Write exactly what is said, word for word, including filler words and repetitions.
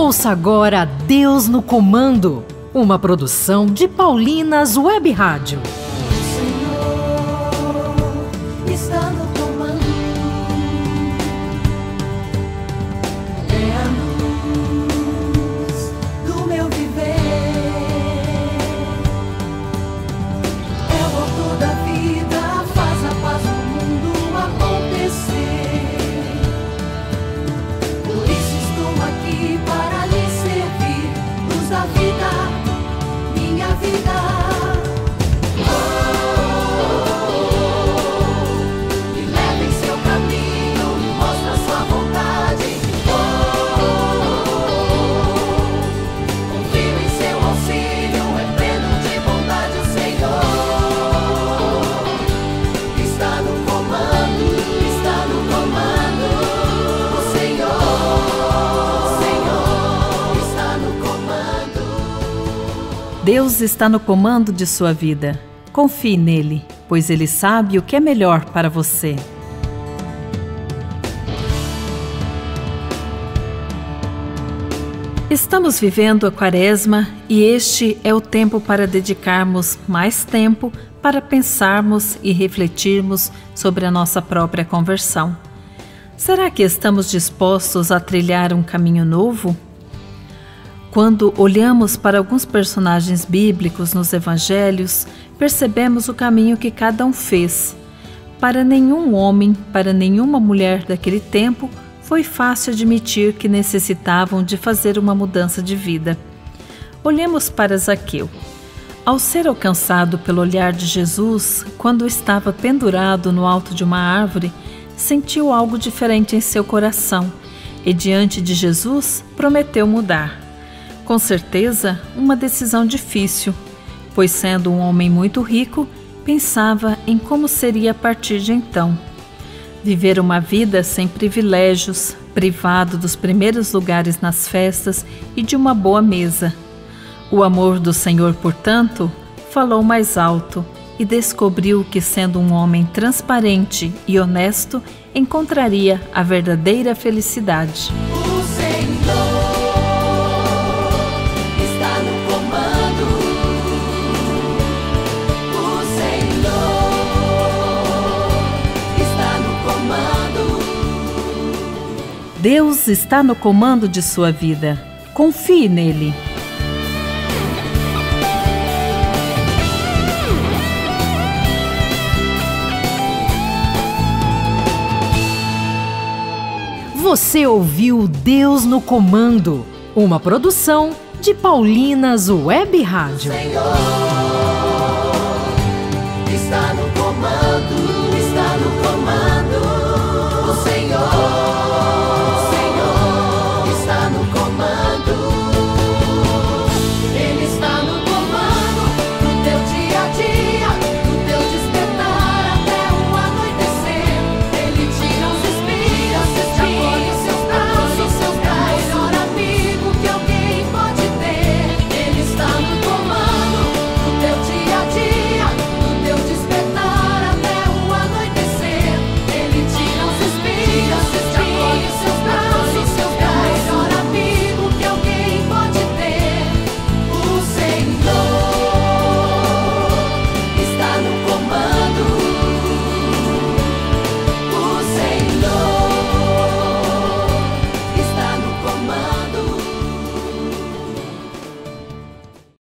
Ouça agora Deus no Comando, uma produção de Paulinas Web Rádio. O Senhor está no comando, é a luz do meu viver, é o autor da vida, faz a paz no mundo acontecer. Por isso estou aqui para lhe servir, luz da vida, minha vida. Deus está no comando de sua vida. Confie nele, pois ele sabe o que é melhor para você. Estamos vivendo a Quaresma e este é o tempo para dedicarmos mais tempo para pensarmos e refletirmos sobre a nossa própria conversão. Será que estamos dispostos a trilhar um caminho novo? Quando olhamos para alguns personagens bíblicos nos evangelhos, percebemos o caminho que cada um fez. Para nenhum homem, para nenhuma mulher daquele tempo, foi fácil admitir que necessitavam de fazer uma mudança de vida. Olhemos para Zaqueu. Ao ser alcançado pelo olhar de Jesus, quando estava pendurado no alto de uma árvore, sentiu algo diferente em seu coração e, diante de Jesus, prometeu mudar. Com certeza, uma decisão difícil, pois sendo um homem muito rico, pensava em como seria a partir de então. Viver uma vida sem privilégios, privado dos primeiros lugares nas festas e de uma boa mesa. O amor do Senhor, portanto, falou mais alto e descobriu que, sendo um homem transparente e honesto, encontraria a verdadeira felicidade. O Senhor Deus está no comando de sua vida. Confie nele. Você ouviu Deus no Comando, uma produção de Paulinas Web Rádio. Senhor.